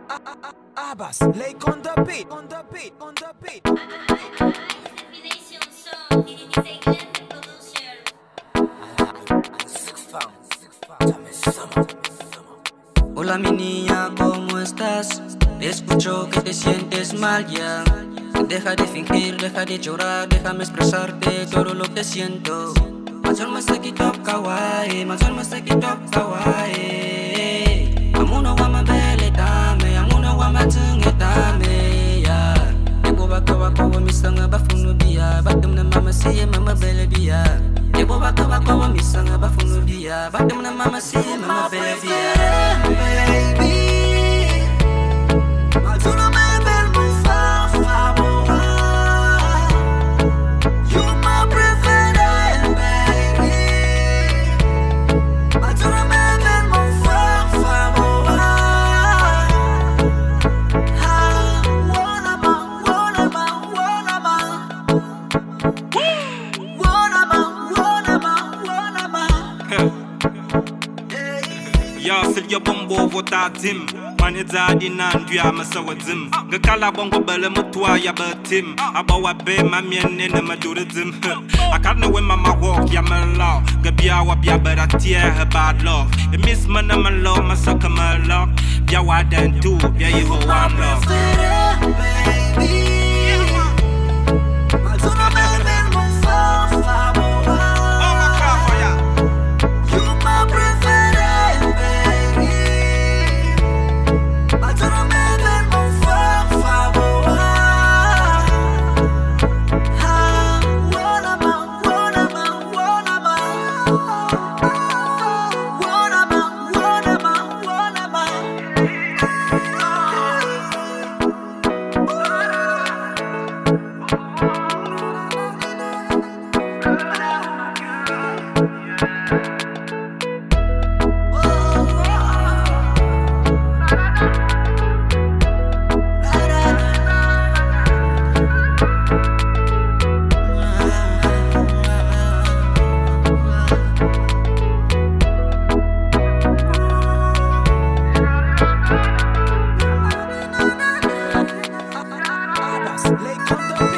Abbas, Lake on the beat, on the beat, on the beat. Hola mi niña, ¿cómo estás? Escucho que te sientes mal ya. Deja de fingir, deja de llorar, déjame expresarte todo lo que siento. Mazal masakitop kawaii, mazal masakitop kawaii. Amuna wa mabele tame, amuna wa matunge tame ya. Ebo baka wa misanga bafunu biya, batum na mama siye mama bele biya. Ebo baka wa misanga bafunu biya, batum na mama siye mama bele biya. Baby, mazuna mebel mufa favora. You my preferred baby. Mazuna mebel mufa favora. Ha, wanna ma, wanna ma, wanna ma. Wanna ma, wanna ma, wanna ma. Ya sil ya bombo vota tim Mani zadi nandu ya masawa zim Gakala bongo bele mutwa ya batim Abawa be mamien na madura zim Akarna we mama walk ya malo Gabia wa bia but tear her bad love The miss mana malo masaka malo Bia wa dan tu bia you ho one love Baby, mazuna mebel mufa favora. You my preferred baby. Mazuna mebel mufa favora. Ha, wanna ma, wanna ma, wanna ma. Wanna ma, wanna ma, wanna ma. Abbas, Lake on the beat.